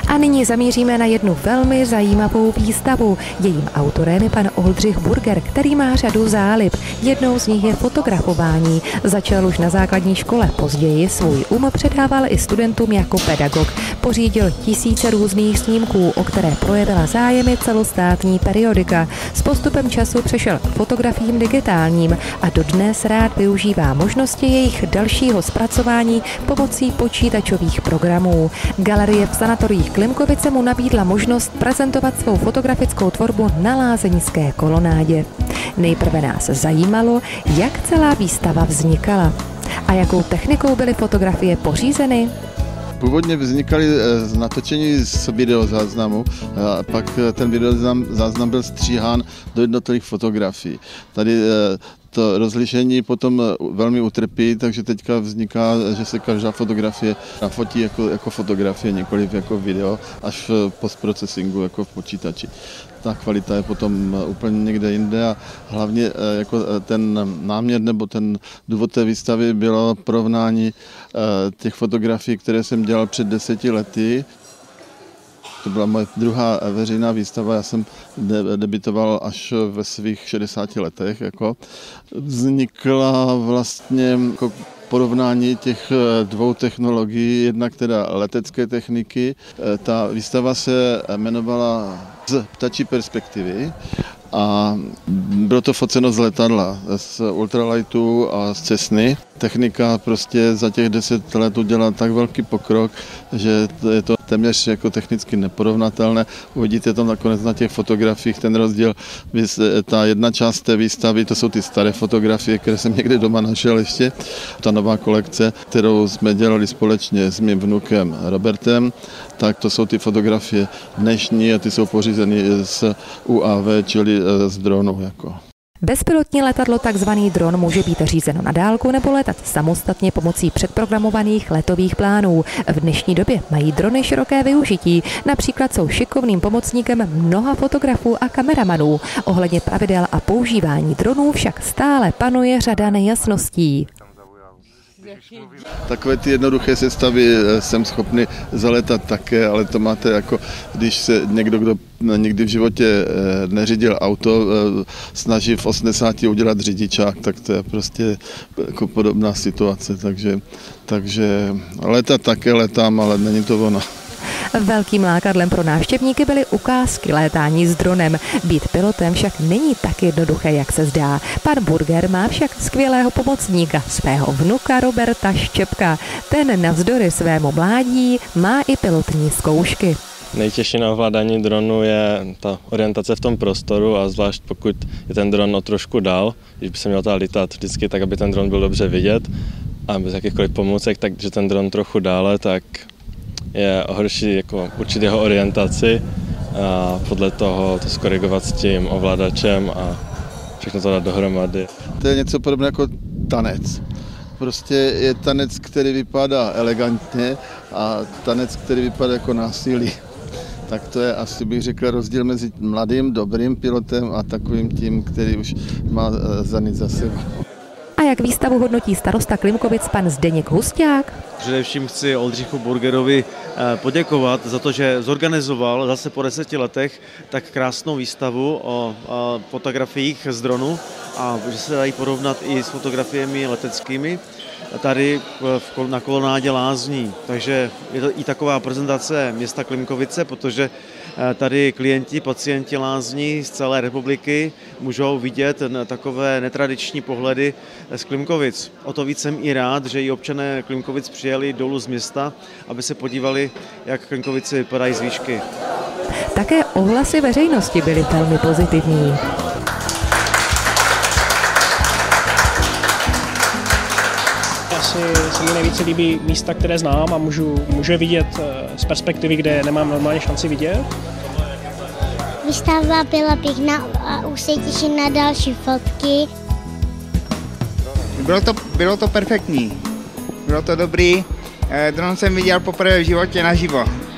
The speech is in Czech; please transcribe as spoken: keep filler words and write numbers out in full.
A nyní zamíříme na jednu velmi zajímavou výstavu. Jejím autorem je pan Oldřich Burger, který má řadu zálib. Jednou z nich je fotografování. Začal už na základní škole, později svůj um předával i studentům jako pedagog. Pořídil tisíce různých snímků, o které projevila zájem i celostátní periodika. S postupem času přešel k fotografiím digitálním a dodnes rád využívá možnosti jejich dalšího zpracování pomocí počítačových programů. Galerie v sanatoriích Klimkovice mu nabídla možnost prezentovat svou fotografickou tvorbu na lázeňské kolonádě. Nejprve nás zajímalo, jak celá výstava vznikala a jakou technikou byly fotografie pořízeny. Původně vznikaly z natočení z videozáznamu, a pak ten videozáznam byl stříhán do jednotlivých fotografií. Tady to rozlišení potom velmi utrpí, takže teďka vzniká, že se každá fotografie nafotí jako, jako fotografie, nikoliv jako video, až v postprocesingu, jako v počítači. Ta kvalita je potom úplně někde jinde a hlavně jako ten náměr nebo ten důvod té výstavy bylo porovnání těch fotografií, které jsem dělal před deseti lety. To byla moje druhá veřejná výstava, já jsem debitoval až ve svých šedesáti letech. Jako. Vznikla vlastně jako porovnání těch dvou technologií, jednak teda letecké techniky. Ta výstava se jmenovala Z ptačí perspektivy a bylo to foceno z letadla, z ultralightu a z Cessny. Technika prostě za těch deset let udělala tak velký pokrok, že je to téměř jako technicky neporovnatelné. Uvidíte to nakonec na těch fotografiích, ten rozdíl. Ta jedna část té výstavy, to jsou ty staré fotografie, které jsem někde doma našel ještě. Ta nová kolekce, kterou jsme dělali společně s mým vnukem Robertem, tak to jsou ty fotografie dnešní a ty jsou pořízeny z U A V, čili z dronu. Jako. Bezpilotní letadlo, takzvaný dron, může být řízeno na dálku nebo letat samostatně pomocí předprogramovaných letových plánů. V dnešní době mají drony široké využití. Například jsou šikovným pomocníkem mnoha fotografů a kameramanů. Ohledně pravidel a používání dronů však stále panuje řada nejasností. Takové ty jednoduché sestavy jsem schopný zaletat také, ale to máte jako, když se někdo, kdo nikdy v životě neřídil auto, snaží v osmdesáti udělat řidičák, tak to je prostě jako podobná situace, takže, takže letat také letám, ale není to ono. Velkým lákadlem pro návštěvníky byly ukázky létání s dronem. Být pilotem však není tak jednoduché, jak se zdá. Pan Burger má však skvělého pomocníka, svého vnuka Roberta Štěpka. Ten navzdory svému mládí má i pilotní zkoušky. Nejtěžší na ovládání dronu je ta orientace v tom prostoru a zvlášť pokud je ten dron o trošku dál, když by se měl lítat vždycky tak, aby ten dron byl dobře vidět a bez jakýchkoliv pomůcek, takže ten dron trochu dále, tak je horší jako určit jeho orientaci a podle toho to skorigovat s tím ovladačem a všechno to dát dohromady. To je něco podobné jako tanec. Prostě je tanec, který vypadá elegantně a tanec, který vypadá jako násilí. Tak to je asi, bych řekl, rozdíl mezi mladým, dobrým pilotem a takovým tím, který už má za nic za sebou. A jak výstavu hodnotí starosta Klimkovic pan Zdeněk Husťák? Především chci Oldřichu Burgerovi poděkovat za to, že zorganizoval zase po deseti letech tak krásnou výstavu o fotografiích z dronu a že se dají porovnat i s fotografiemi leteckými tady na kolonádě Lázní. Takže je to i taková prezentace města Klimkovice, protože tady klienti, pacienti Lázní z celé republiky můžou vidět takové netradiční pohledy z Klimkovic. O to víc jsem i rád, že i občané Klimkovic přijeli dolů z města, aby se podívali, jak Klimkovice vypadají z výšky. Také ohlasy veřejnosti byly velmi pozitivní. Asi se mi nejvíce líbí místa, které znám a můžu, můžu je vidět z perspektivy, kde nemám normálně šanci vidět. Výstava byla pěkná a už se těším na další fotky. Bylo to, bylo to perfektní, bylo to dobrý. Dron jsem viděl poprvé v životě naživo.